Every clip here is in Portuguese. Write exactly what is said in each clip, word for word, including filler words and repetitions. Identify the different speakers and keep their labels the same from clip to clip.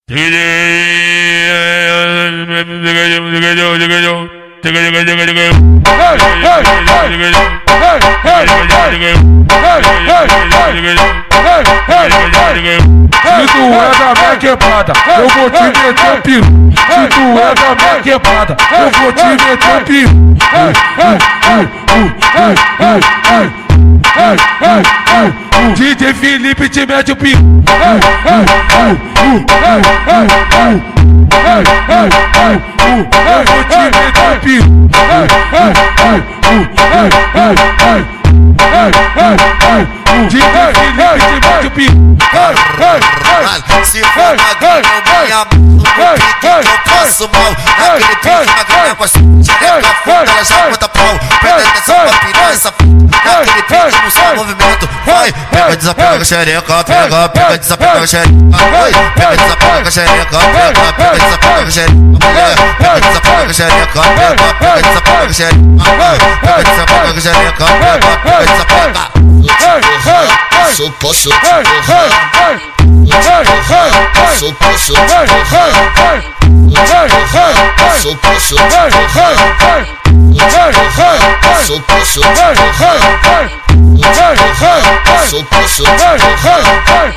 Speaker 1: Se tu é da minha quebrada, eu vou te meter o piru. Se tu é da minha quebrada, eu vou te meter o piru. D J Felipe te mete o piru. Eu vou te meter o piru. D J Felipe te mete o piru.
Speaker 2: Se for magrinho, minha mão no pique eu passo mal. Naquele pique magrinha com a xereca fundo, ela já bota pau. Presta atenção pra piranha essa puta. Naquele pique no seu movimento, vai. Pega, desapega com a xereca, pega, pega, desapega com a xereca. Vai, pega, desapega com a xereca, pega, pega, desapega com a xereca. Mulher, pega, desapega com a xereca, pega, pega, desapega com a xereca. Pega, desapega com a xereca, pega, pega, desapega.
Speaker 3: Sou posso te porrar. Sou posso te porrar. Sou posso te porrar. Sou posso te porrar. Sou posso te porrar.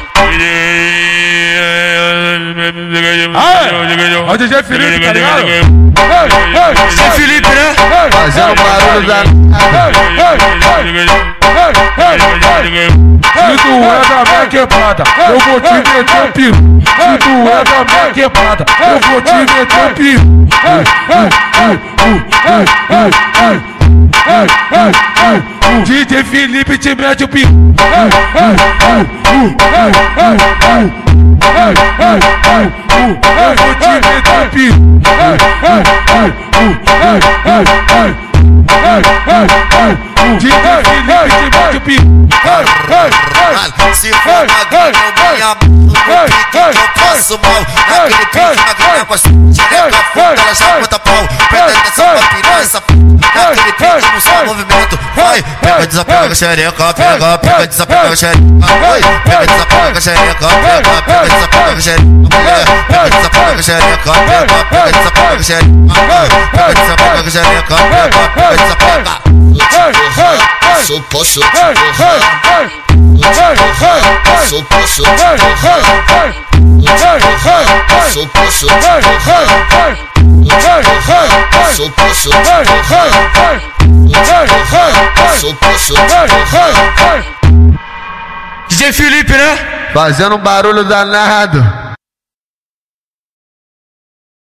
Speaker 1: Ó, D J Felipe, tá ligado?
Speaker 2: D J Felipe, né?
Speaker 3: Fazendo barulho da...
Speaker 1: Se tu é da minha quebrada, eu vou te meter o piru. Se tu é da minha quebrada, eu vou te meter o piru. D J Felipe te mete o piru. Eu vou te meter o piru. D J Felipe te mete o piru.
Speaker 2: Se for magrinho, minha mão no pique eu passo mal. Naquele pique magrinha com a xereca fundo, ela já bota pau. Presta atenção pra piranha essa puta. Naquele pique no seu movimento, vai. Pega, desapega com a xereca, pega, pega, desapega com a xereca. Vai, pega, desapega com a xereca, pega, pega, desapega com a xereca. Mulher, pega, desapega com a xereca, pega, pega, desapega com a xereca. Pega, desapega com a xereca, pega, pega, desapega.
Speaker 3: Sou posso te porrar. Sou posso te porrar. Sou posso te porrar. Sou posso te porrar. Sou posso te porrar.
Speaker 2: D J Felipe, né?
Speaker 3: Fazendo um barulho danado.